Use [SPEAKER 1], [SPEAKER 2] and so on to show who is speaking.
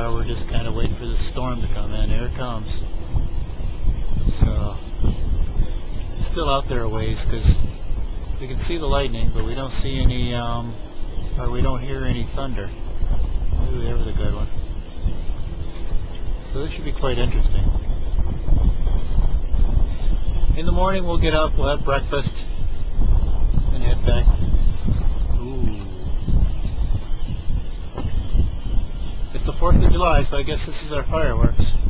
[SPEAKER 1] we're just kind of waiting for the storm to come in. Here it comes. So, still out there a ways because we can see the lightning, but we don't see any, or we don't hear any thunder. Ooh, there was a good one. So this should be quite interesting. In the morning we'll get up, we'll have breakfast, and head back. Ooh. It's the 4th of July, so I guess this is our fireworks.